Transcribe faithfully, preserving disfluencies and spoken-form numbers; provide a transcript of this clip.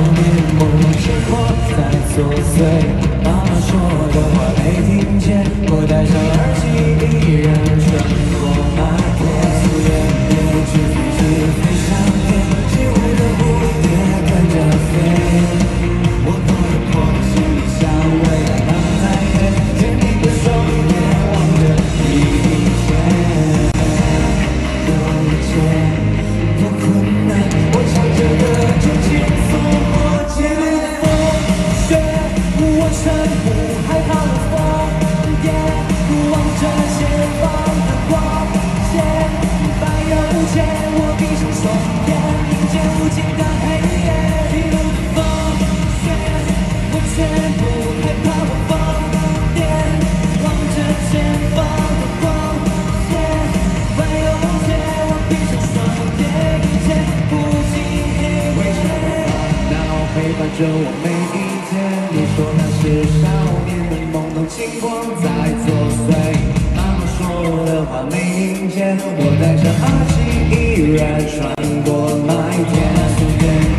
年朦胧生活在作祟，妈妈说的话没听见，我戴上耳机依然穿过麦田，素颜别去飞机飞上天，机会的蝴蝶跟着飞，我破了破了行李箱，未来刚在黑，甜蜜的双眼望着你一切。多艰多困难，我唱着歌就轻松过街。风雪，我全不害怕了疯癫，望着前方的光线，白又浅，我闭上双眼，迎接无尽的黑夜。一路的风雪，我全不害怕了疯癫，望着前方的光线，白又浅，我闭上双眼，迎接无尽黑夜。为什么烦恼陪伴着我每一天？你说那是少年的懵懂轻狂在作祟，妈妈说的话没听见，我戴着耳机依然穿过麦田。